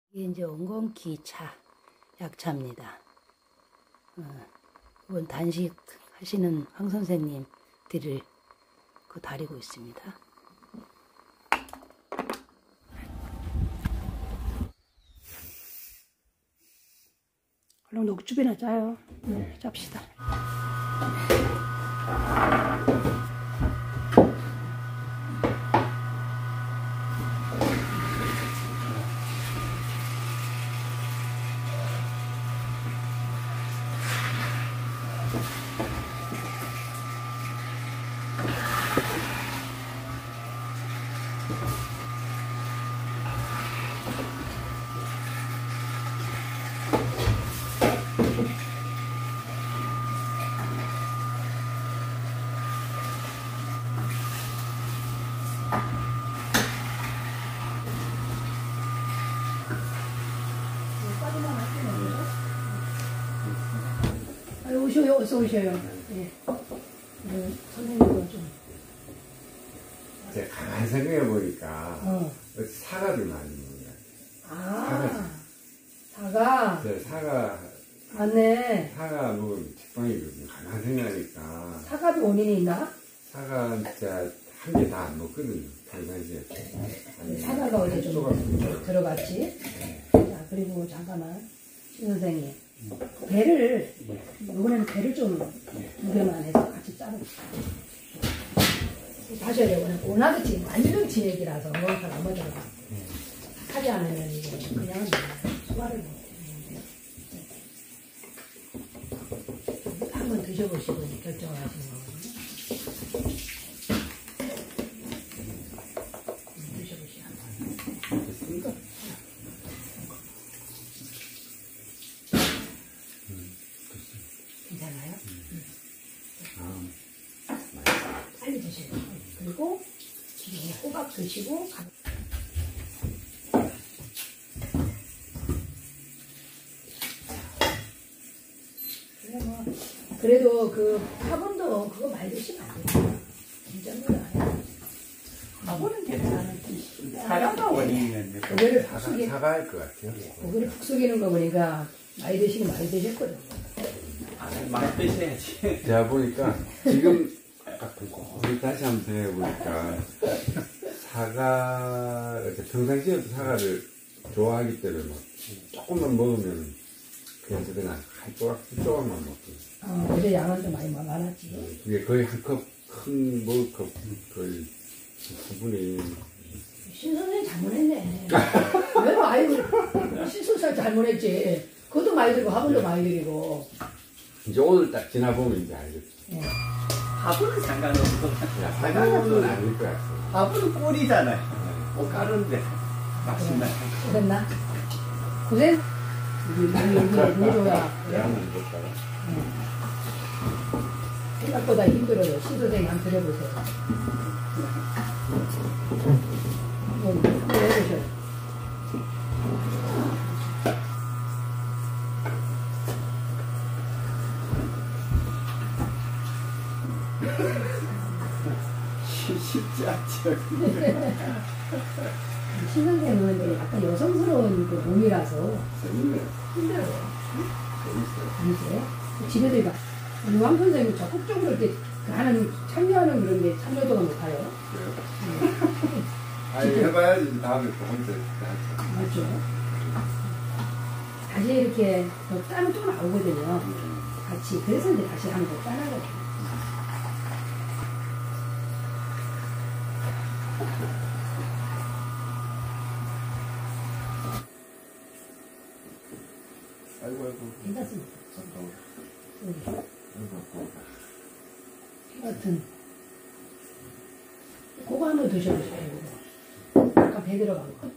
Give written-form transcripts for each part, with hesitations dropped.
이게 이제 온건기차 약차입니다. 이건 단식 하시는 황 선생님들을 다리고 있습니다. 얼른 녹즙이나 짜요. 짭시다. 오셔요, 어서 오셔요. 예. 선생님도 좀. 제가 가만히 생각해 보니까 사과를 많이 먹어요. 아, 사과. 네, 사과. 맞네. 사과 먹으면 직방이거든요. 가만히 생각하니까. 사과도 원인이 있나? 사과 진짜 한 개 다 안 먹거든요. 평상시에. 사과가 어디 좀 들어갔지? 자, 그리고 잠깐만. 신 선생님. 배를, 이번에는 배를 좀 무게만 해서 같이 자르고. 다시 해요. 워낙에 지금 완전 진액이라서 뭐가 안 들어가. 하지 않으면 이게 그냥 소화를 못해. 한번 드셔보시고 결정하시는 거거든요. 드셔보시고 한번. 괜찮아요? 빨리 드세요. 그리고 호박 드시고 그래도 그 화분도 그거 많이 드시면 안 돼요. 진짜 몰라요. 화분은 괜찮은데 사과가 원인이었네. 고개를 푹 숙이 사과일 것 같아요. 고개를 푹 숙이는 거 보니까 많이 드시긴 많이 드셨거든요. 많이 드셔야지. 제가 보니까 지금 우리 다시 한번 생각해보니까 사과, 이렇게 평상시에도 사과를 좋아하기 때문에 막 조금만 먹으면 그냥 한 조각만 먹고. 어제 양은 좀 많이 많았지. 이게 거의 한 컵, 큰 머그컵 거의 수분이. 신 선생님 잘못했네. 왜 많이 신 선생 잘못했지. 그것도 많이 들고 화분도 많이 들이고. 이제 오늘 딱 지나보면 이제 알겠지. 예. 화분은 상관없어. 화분은 아닐 것 같아. 화분은 꿀이잖아요. 꽃 가루인데 맛있나? 고생나? 고생? 여기야. 양은 볼까요? 생각보다 힘들어요. 신 선생님 한번 드려보세요. 한번 해보셔요. 쉽지 않죠. 신 선생님은 약간 여성스러운 그 몸이라서 재밌네. 힘들어요. 재밌어요. 아니세요? 집에도 막 유황 선생님이 적극적으로 이렇게 하는 참여하는 그런 게 참여도가 높아요. 그래요? 아니, 해봐야지. 다음에 또 혼자 하죠. 맞죠? 다시 이렇게 땀이 또 나오거든요. 같이. 그래서 이제 다시 하는 거 따라가요. 아이고. 괜찮습니다. 같은. 그거 한번 드셔보세요. 아까 배 들어간 거.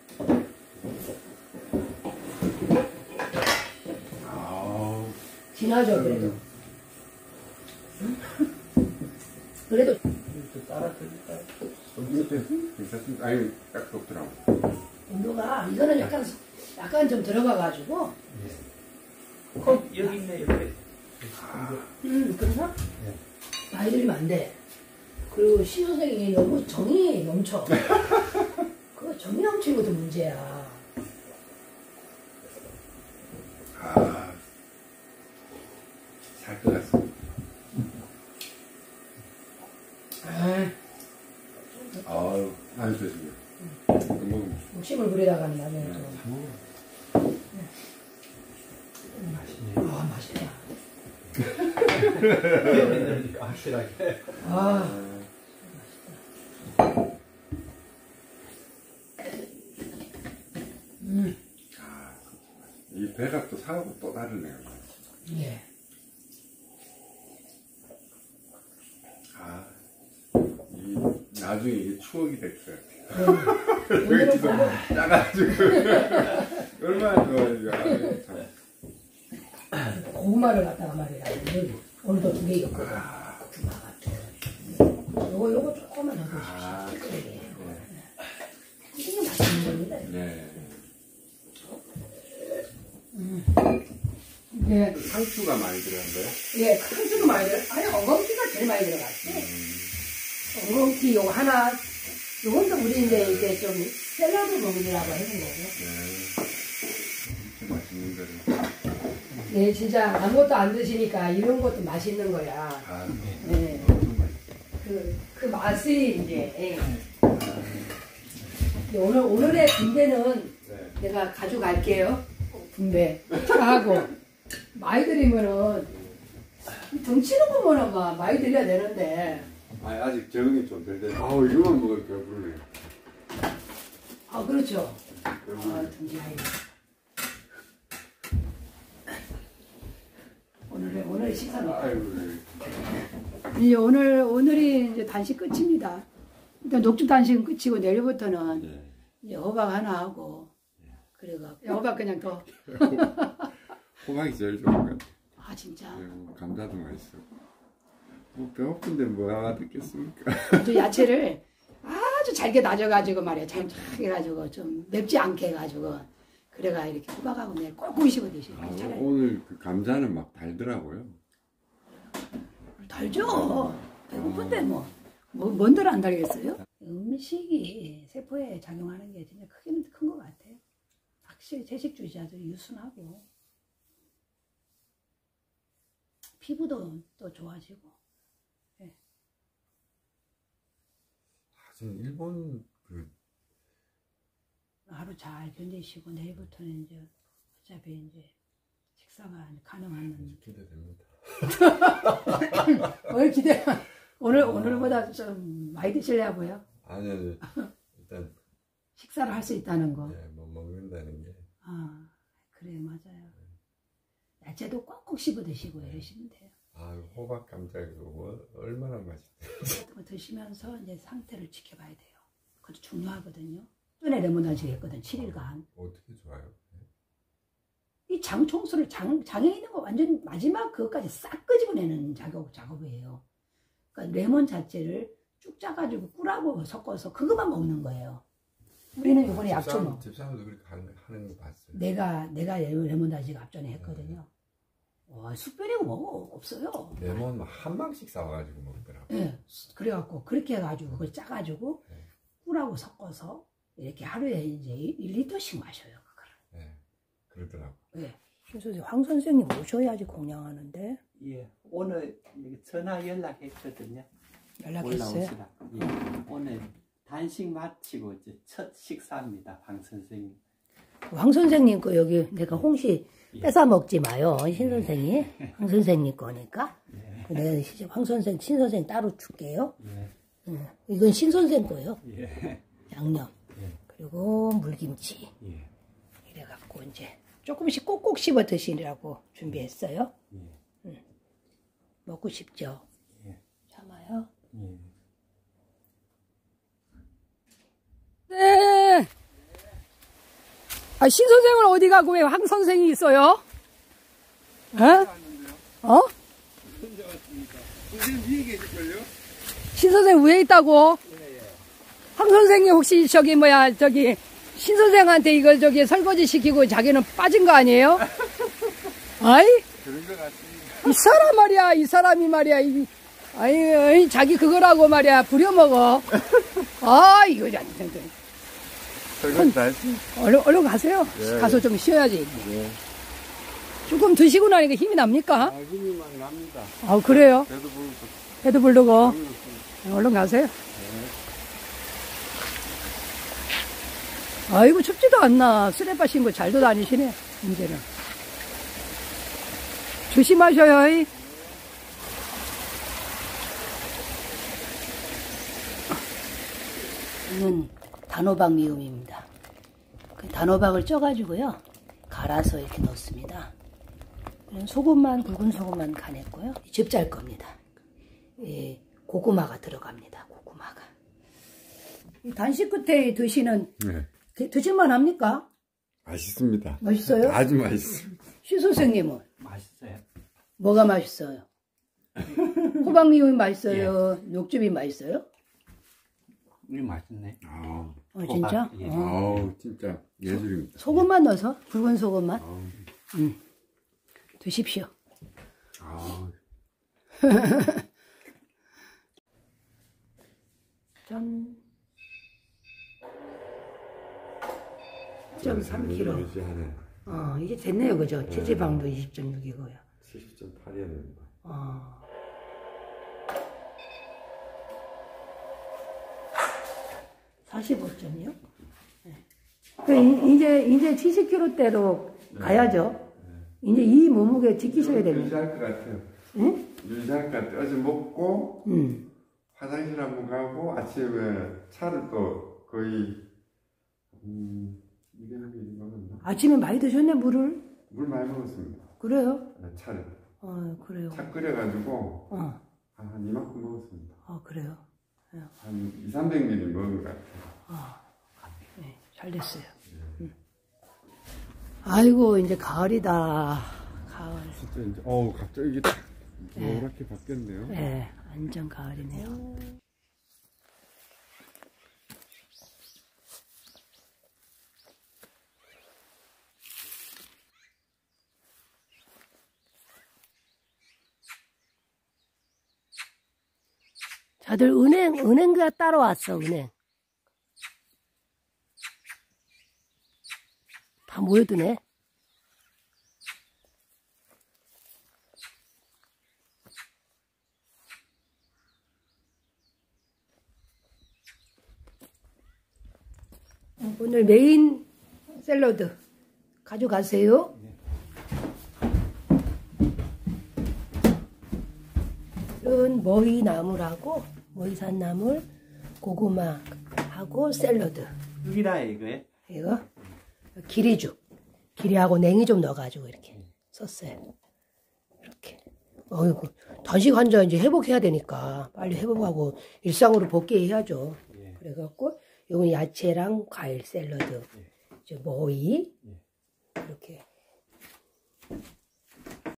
진하죠, 그래도. 그래도. 따라 드릴까요? 괜찮습니다. 아니, 딱 좋더라고. 온도가, 이거는 약간 좀 들어가가지고. 여기 있네, 옆에. 그래서? 많이 들리면 안 돼. 그리고 시 선생님이 너무 정이 넘쳐. 그 정이 넘치는 것도 문제야. 들어갔습니다. 아유, 안 좋습니다. 욕심을 부리다가는 나중에 좀. 아, 맛있다. 확실하게. 아, 이 배가 또 사하고 또 다르네요. 예. 아, 나중에 이게 추억이 될 것 같아요. 오늘은 여기 지금 짜가지고 얼마나 좋아요. 참. 고구마를 갖다가 말이야. 오늘도 2개 있거든. 요거 조금만 더 드시죠. 이게 맛있는 겁니다. 네. 네. 상추가 많이 들어간대요? 예, 상추도 많이 들어. 아니, 엉겅퀴가 제일 많이 들어갔지. 엉겅퀴 요거 하나, 요건 또 우리 이제 좀 샐러드 먹으라고 해준 거고. 진짜 맛있는 거를. 네, 진짜 아무것도 안 드시니까 이런 것도 맛있는 거야. 아, 네. 엄청 맛있어요. 그 맛이 이제. 예. 오늘의 분배는 네. 내가 가져갈게요. 분배. 하고. 많이 들이면은, 덩치는 거면은 막 많이 들려야 되는데. 아직 적응이 좀 덜 돼요. 아우, 이거만 먹을 배부르네. 아, 그렇죠. 배부르네. 아, 덩치하이. 오늘의 식사입니다. 아이고, 이제 오늘이 이제 단식 끝입니다. 일단 녹주 단식은 끝이고 내일부터는 네. 이제 호박 하나 하고 그리고 호박 그냥 더. 호박이 제일 좋은 것 같아요. 아 진짜. 그리고 감자도 맛있어. 뭐 배고픈데 뭐가 듣겠습니까? 아주 야채를 아주 잘게 다져가지고 말이야. 잘 해가지고 좀 맵지 않게 해가지고 그래가 이렇게 호박하고 내일 꼭 씹어 드시고 차라리. 오늘 그 감자는 막 달더라고요. 달죠. 배고픈데 뭔들 안 달겠어요? 음식이 세포에 작용하는 게 진짜 크기는 큰 것 같아요. 확실히 채식주의자들이 유순하고 피부도 또 좋아지고. 네. 지금 일본 하루 잘 견디시고 내일부터는 이제 어차피 이제 식사가 가능한. 기대됩니다. 오늘 기대. 오늘보다 좀 많이 드시려고요. 아니 일단 식사를 할 수 있다는 거. 뭐 먹는다는 게. 아 그래 맞아요. 야채도 꼭꼭 씹어 드시고 이러시면 돼요. 아 호박 감자 이거 얼마나 맛있대. 같은 거 드시면서 이제 상태를 지켜봐야 돼요. 그것도 중요하거든요. 전에 레몬 단식 했거든 7일간. 어떻게 좋아요? 이 장 청소를 장에 있는 거 완전 마지막 그것까지 싹 끄집어내는 작업이에요. 그러니까 레몬 자체를 쭉 짜가지고 꿀하고 섞어서 그것만 먹는 거예요. 우리는 이번에 약초 먹. 집사람도 그렇게 하는 거 봤어요. 내가 레몬 단식 앞전에 했거든요. 와 숯불이고 뭐 없어요. 레몬 한 방씩 사와가지고 먹더라고. 네, 그래갖고 그렇게 해가지고 그걸 짜가지고 네. 꿀하고 섞어서 이렇게 하루에 이제 1리터씩 마셔요. 그거를. 네, 그러더라고. 네. 황 선생님 오셔야지 공양하는데. 예, 오늘 전화 연락했거든요. 연락했어요? 올라오시라고. 예, 오늘 단식 마치고 이제 첫 식사입니다, 황 선생님. 황 선생님 거 여기 내가 홍시 뺏어 먹지 마요. 신 선생이 황 선생님 거니까. 내가 황 선생 신 선생 따로 줄게요. 예. 이건 신 선생 거예요. 예. 양념. 그리고 물김치. 예. 이래갖고 이제 조금씩 꼭꼭 씹어 드시라고 준비했어요. 먹고 싶죠? 예. 참아요. 예. 네. 아, 신 선생은 어디 가고 왜 황 선생이 있어요? 어? 선생님 위에 계실걸요? 신 선생 위에 있다고? 황 선생이 혹시 저기 신 선생한테 이걸 설거지 시키고 자기는 빠진 거 아니에요? 아이? 그런 것 같습니다. 이 사람이 말이야. 아이, 자기 그거라고 말이야. 부려먹어. 아, 이거 안 돼. 설거지 다 했습니다. 얼른 가세요. 예, 가서 좀 쉬어야지. 예. 조금 드시고 나니까 힘이 납니까? 힘이 많이 납니다. 아, 그래요? 배도 부르고. 배도 부르고. 얼른 가세요. 아이고, 춥지도 않나. 쓰레빠 신고 잘도 다니시네, 이제는. 조심하셔요. 이건 단호박 미음입니다. 그 단호박을 쪄가지고요. 갈아서 이렇게 넣습니다. 소금만, 굵은 소금만 간했고요. 즙짤 겁니다. 예, 고구마가 들어갑니다. 고구마가. 단식 끝에 드시는, 네. 드실만 합니까? 맛있습니다. 맛있어요? 아주 맛있습니다. 쉬 선생님은? 맛있어요. 뭐가 맛있어요? 호박미음이 맛있어요? 녹즙이 맛있어요? 이게 맛있네. 진짜? 예. 진짜 예술입니다. 소금만 넣어서? 굵은 소금만? 드십시오. 짠. 0.3kg. 이제 됐네요, 그죠? 체지방도 20.6이고요. 70.8이었는데. 45점이요? 네. 이제 70kg대로 가야죠. 이제 이 몸무게 지키셔야 됩니다. 유지할 것 같아요. 응? 유지할 것 같아요. 어제 먹고, 화장실 한번 가고, 아침에 차를 또 거의, 이게 먹었나? 아침에 많이 드셨네, 물을? 물 많이 먹었습니다. 그래요? 네, 차를. 그래요. 차 끓여가지고, 한 이만큼 먹었습니다. 그래요. 한 200~300ml 먹은 것 같아요. 네, 잘 됐어요. 아이고, 이제 가을이다. 가을. 진짜 이제, 갑자기 이게 딱 노랗게 바뀌었네요. 네, 완전 가을이네요. 다들 은행가 따러 왔어, 은행. 다 모여드네. 오늘 메인 샐러드 가져가세요. 이건 머위나물하고 머위산나물, 고구마하고 샐러드. 육이라 이거예요? 이거 기리죽, 기리하고 냉이 좀 넣어가지고 이렇게 썼어요. 이렇게. 어이구, 단식 환자 이제 회복해야 되니까 빨리 회복하고 일상으로 복귀해야죠. 그래갖고 이건 야채랑 과일 샐러드, 이제 머위 이렇게.